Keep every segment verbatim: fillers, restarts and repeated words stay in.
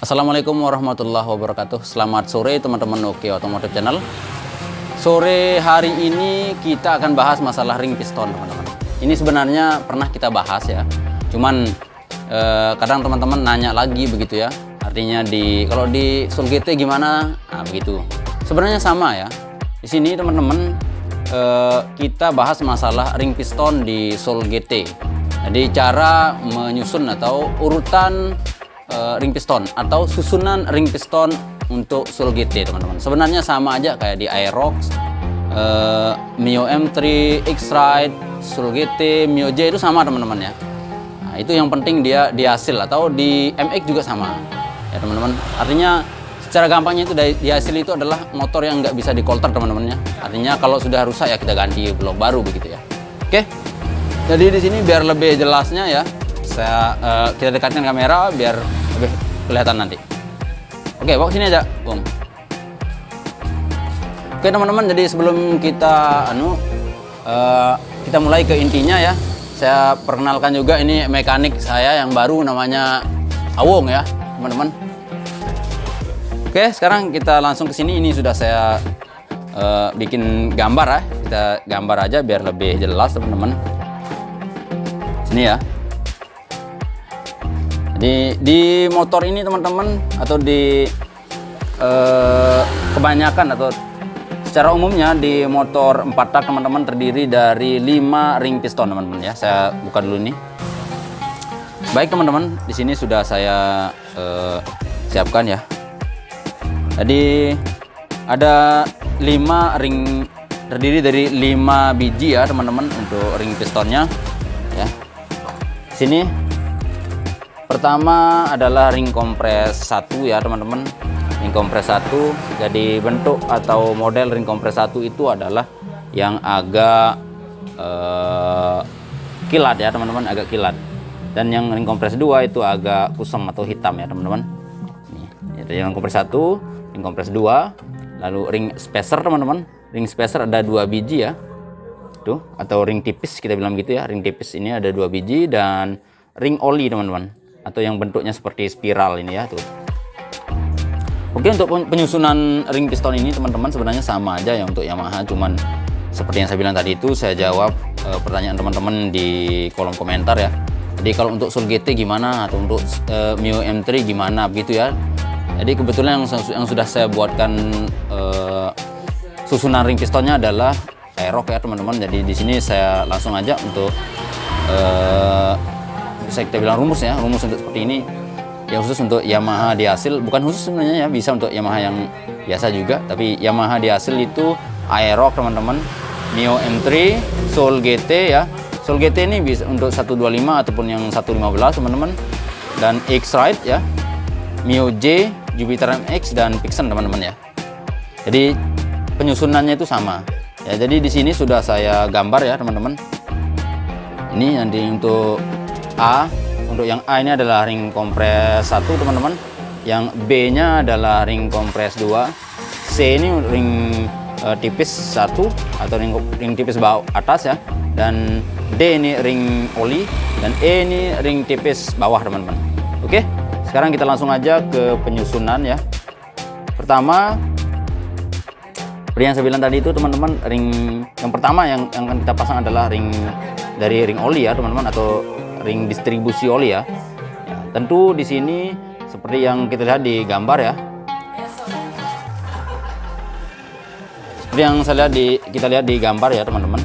Assalamualaikum warahmatullahi wabarakatuh. Selamat sore teman-teman Oke Otomotif Channel. Sore hari ini kita akan bahas masalah ring piston, teman-teman. Ini sebenarnya pernah kita bahas ya. Cuman eh, kadang teman-teman nanya lagi begitu ya. Artinya di kalau di Soul G T gimana? Nah, begitu. Sebenarnya sama ya. Di sini teman-teman eh, kita bahas masalah ring piston di Soul G T. Jadi cara menyusun atau urutan uh, ring piston atau susunan ring piston untuk Soul G T, teman-teman. Sebenarnya sama aja kayak di Aerox, uh, Mio M tiga, X-Ride, Soul G T, Mio J itu sama, teman-teman ya. Nah, itu yang penting dia di hasil, atau di M X juga sama ya, teman-teman. Artinya secara gampangnya itu di hasil itu adalah motor yang nggak bisa dikolter, teman-teman ya. Artinya kalau sudah rusak ya kita ganti blok baru begitu ya. Oke. Jadi di sini biar lebih jelasnya ya, saya uh, kita dekatkan kamera biar lebih kelihatan nanti. Oke, bawa sini aja, Bung. Oke teman-teman, jadi sebelum kita anu uh, kita mulai ke intinya ya, saya perkenalkan juga ini mekanik saya yang baru namanya Awong ya, teman-teman. Oke, sekarang kita langsung ke sini. Ini sudah saya uh, bikin gambar ya, kita gambar aja biar lebih jelas, teman-teman. Ini ya. Jadi di motor ini teman-teman, atau di eh, kebanyakan atau secara umumnya di motor empat tak teman-teman terdiri dari lima ring piston, teman-teman ya. Saya buka dulu nih. Baik teman-teman, di sini sudah saya eh, siapkan ya. Jadi ada lima ring, terdiri dari lima biji ya teman-teman untuk ring pistonnya ya. Sini pertama adalah ring kompres satu ya teman-teman. Ring kompres satu, jadi bentuk atau model ring kompres satu itu adalah yang agak eh, kilat ya teman-teman, agak kilat. Dan yang ring kompres dua itu agak kusam atau hitam ya teman-teman. Ini itu yang kompres satu, ring kompres dua. Lalu ring spacer teman-teman, ring spacer ada dua biji ya. Tuh, atau ring tipis kita bilang gitu ya. Ring tipis ini ada dua biji, dan ring oli teman-teman, atau yang bentuknya seperti spiral ini ya tuh. Oke, untuk penyusunan ring piston ini teman-teman sebenarnya sama aja ya untuk Yamaha, cuman seperti yang saya bilang tadi itu saya jawab e, pertanyaan teman-teman di kolom komentar ya. Jadi kalau untuk Soul G T gimana, atau untuk e, Mio M tiga gimana begitu ya. Jadi kebetulan yang, yang sudah saya buatkan e, susunan ring pistonnya adalah Aerox ya teman-teman. Jadi di sini saya langsung aja untuk uh, bisa kita bilang rumus ya, rumus untuk seperti ini. Yang khusus untuk Yamaha di hasil, bukan khusus sebenarnya ya, bisa untuk Yamaha yang biasa juga. Tapi Yamaha di hasil itu Aerox teman-teman, Mio M tiga, Soul G T ya. Soul G T ini bisa untuk seratus dua puluh lima ataupun yang seratus lima belas teman-teman. Dan X-Ride ya, Mio J, Jupiter M X, dan Vixen teman-teman ya. Jadi penyusunannya itu sama. Ya, jadi di sini sudah saya gambar ya teman-teman. Ini nanti untuk A, untuk yang A ini adalah ring kompres satu teman-teman. Yang B-nya adalah ring kompres dua. C ini ring uh, tipis satu atau ring, ring tipis bawah atas ya. Dan D ini ring oli, dan E ini ring tipis bawah teman-teman. Oke, sekarang kita langsung aja ke penyusunan ya. Pertama, seperti yang saya bilang tadi itu teman-teman, ring yang pertama yang, yang akan kita pasang adalah ring dari ring oli ya teman-teman, atau ring distribusi oli ya. Ya, tentu di sini seperti yang kita lihat di gambar ya. Seperti yang saya lihat di kita lihat di gambar ya teman-teman.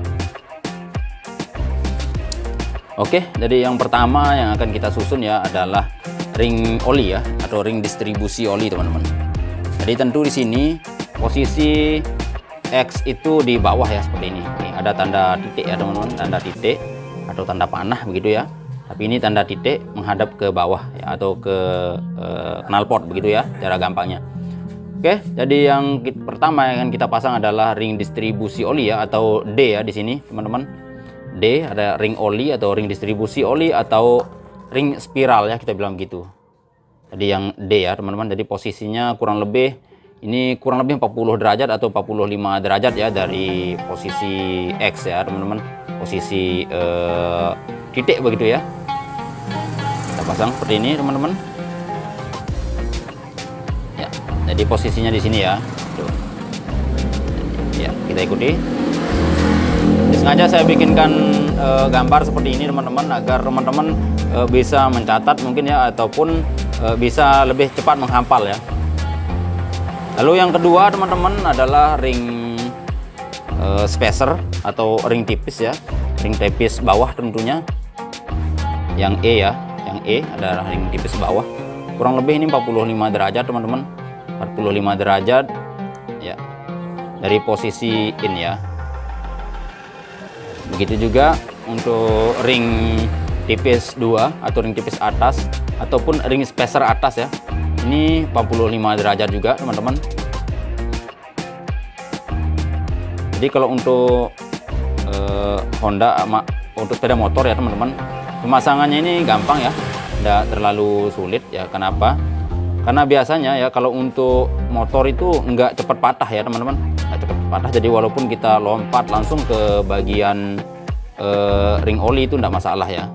Oke, jadi yang pertama yang akan kita susun ya adalah ring oli ya, atau ring distribusi oli teman-teman. Jadi tentu di sini posisi X itu di bawah ya, seperti ini. Nih, ada tanda titik ya teman-teman, tanda titik atau tanda panah begitu ya. Tapi ini tanda titik menghadap ke bawah ya, atau ke eh, knalpot begitu ya, cara gampangnya. Oke, jadi yang kita, pertama yang kita pasang adalah ring distribusi oli ya, atau D ya di sini teman-teman. D, ada ring oli atau ring distribusi oli, atau ring spiral ya kita bilang gitu. Jadi yang D ya teman-teman. Jadi posisinya kurang lebih ini kurang lebih empat puluh derajat atau empat puluh lima derajat ya dari posisi X ya teman-teman, posisi eh, titik begitu ya. Kita pasang seperti ini teman-teman. Jadi posisinya di sini ya. Tuh. Ya, kita ikuti. Sengaja saya bikinkan e, gambar seperti ini teman-teman, agar teman-teman e, bisa mencatat mungkin ya, ataupun e, bisa lebih cepat menghafal ya. Lalu yang kedua teman-teman adalah ring e, spacer atau ring tipis ya, ring tipis bawah tentunya. Yang E ya, yang E adalah ring tipis bawah. Kurang lebih ini empat puluh lima derajat teman-teman, empat puluh lima derajat ya, dari posisi in ya. Begitu juga untuk ring tipis dua atau ring tipis atas ataupun ring spacer atas ya. Ini empat puluh lima derajat juga teman-teman. Jadi kalau untuk eh, Honda untuk sepeda motor ya teman-teman, pemasangannya ini gampang ya, tidak terlalu sulit ya. Kenapa? Karena biasanya ya kalau untuk motor itu nggak cepat patah ya teman-teman, nggak cepat patah. Jadi walaupun kita lompat langsung ke bagian eh, ring oli itu nggak masalah ya.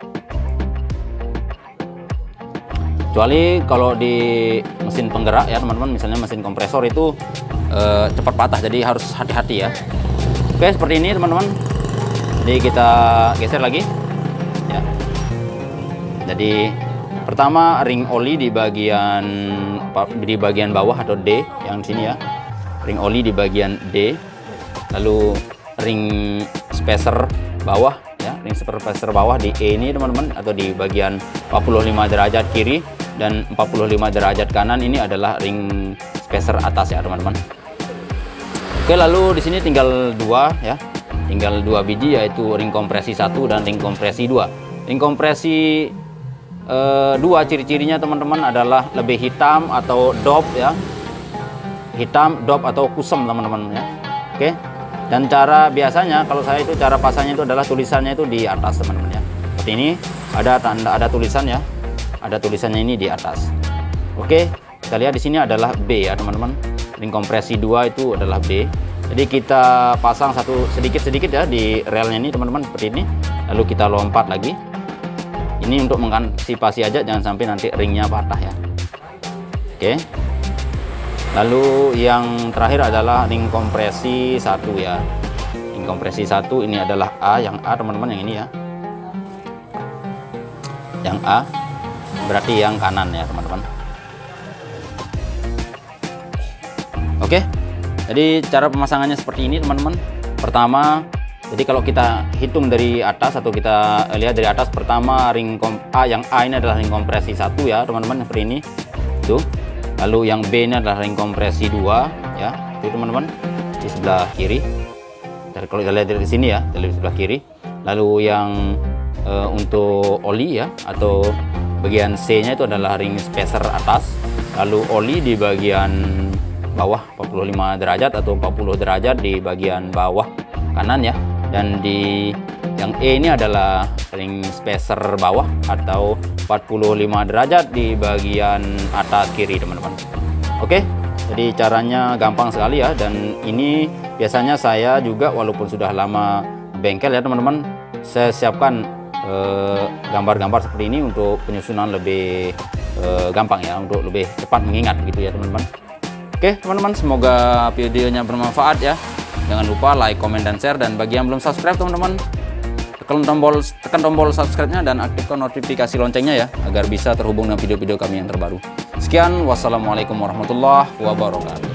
Kecuali kalau di mesin penggerak ya teman-teman, misalnya mesin kompresor itu eh, cepat patah, jadi harus hati-hati ya. Oke, seperti ini teman-teman. Jadi kita geser lagi ya. Jadi pertama ring oli di bagian di bagian bawah atau D yang di sini ya. Ring oli di bagian D. Lalu ring spacer bawah ya, ring spacer bawah di E ini teman-teman, atau di bagian empat puluh lima derajat kiri, dan empat puluh lima derajat kanan ini adalah ring spacer atas ya teman-teman. Oke, lalu di sini tinggal dua ya. Tinggal dua biji, yaitu ring kompresi satu dan ring kompresi dua. Ring kompresi eh, dua ciri-cirinya teman-teman adalah lebih hitam atau dop ya. Hitam, dop atau kusam teman-teman ya. Oke. Dan cara biasanya kalau saya itu cara pasangnya itu adalah tulisannya itu di atas teman-teman ya. Seperti ini ada tanda, ada tulisan ya. Ada tulisannya ini di atas. Oke, kita lihat di sini adalah B ya teman-teman. Ring kompresi dua itu adalah B. Jadi kita pasang satu sedikit-sedikit ya di relnya ini teman-teman, seperti ini. Lalu kita lompat lagi. Ini untuk mengantisipasi aja, jangan sampai nanti ringnya patah ya. Oke. Lalu yang terakhir adalah ring kompresi satu ya. Ring kompresi satu ini adalah A, yang A teman-teman, yang ini ya. Yang A berarti yang kanan ya teman-teman. Oke. Jadi cara pemasangannya seperti ini teman-teman. Pertama, jadi kalau kita hitung dari atas atau kita lihat dari atas, pertama ring A, yang A ini adalah ring kompresi satu ya teman-teman, seperti ini. Tuh. Lalu yang B ini adalah ring kompresi dua ya. Itu teman-teman di sebelah kiri. Dari kalau kita lihat dari sini ya, dari sebelah kiri. Lalu yang e, untuk oli ya, atau bagian C-nya itu adalah ring spacer atas. Lalu oli di bagian bawah empat puluh lima derajat atau empat puluh derajat di bagian bawah kanan ya. Dan di yang E ini adalah ring spacer bawah atau empat puluh lima derajat di bagian atas kiri teman-teman. Oke, jadi caranya gampang sekali ya. Dan ini biasanya saya juga walaupun sudah lama bengkel ya teman-teman, saya siapkan gambar-gambar eh, seperti ini untuk penyusunan lebih eh, gampang ya, untuk lebih cepat mengingat gitu ya teman-teman. Oke teman-teman, semoga videonya bermanfaat ya. Jangan lupa like, comment, dan share. Dan bagi yang belum subscribe teman-teman, tekan tombol tekan tombol subscribe-nya dan aktifkan notifikasi loncengnya ya, agar bisa terhubung dengan video-video kami yang terbaru. Sekian, wassalamualaikum warahmatullahi wabarakatuh.